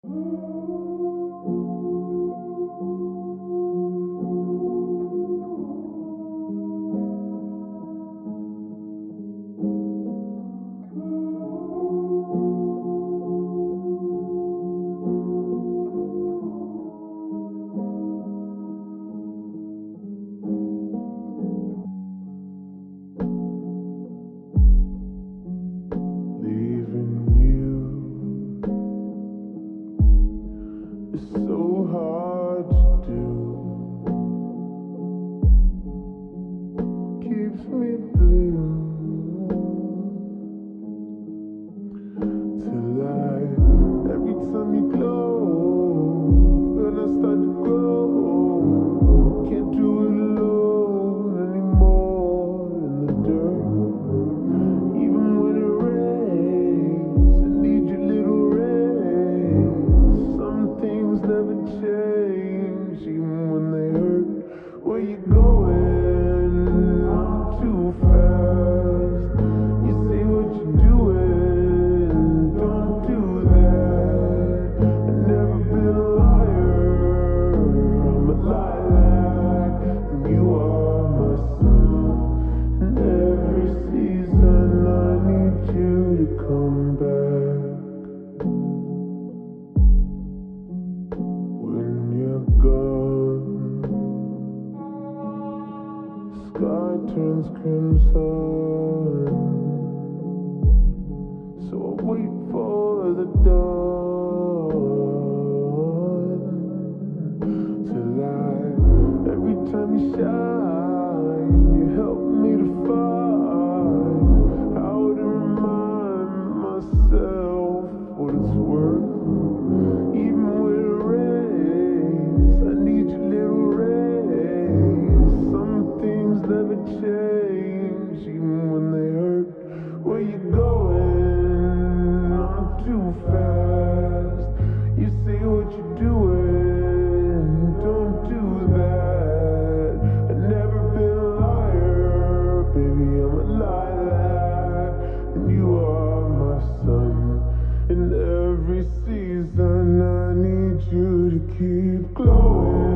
Leaving you is so hard to do. Keeps me blue till every time you glow, when I start to grow, can't do it alone anymore in the dirt. Even when it rains, I need your little rays. Some things never change, even when they hurt. Where you going? I'm too fast. You say what you're doing, don't do that. I've never been a liar, I'm a lilac, and you are my sun. And every season I need you to come back. When you're gone, the sky turns crimson, so I wait for the dawn till every time you shine, you help me to find how to remind myself what it's worth. Even when it rains, I need your little rays. Some things never change, even when they hurt. Where you going? I'm too fast. You say what you're doing, don't do that. I've never been a liar, baby, I'm a lilac, and you are my sun. In every season I need you to keep glowing.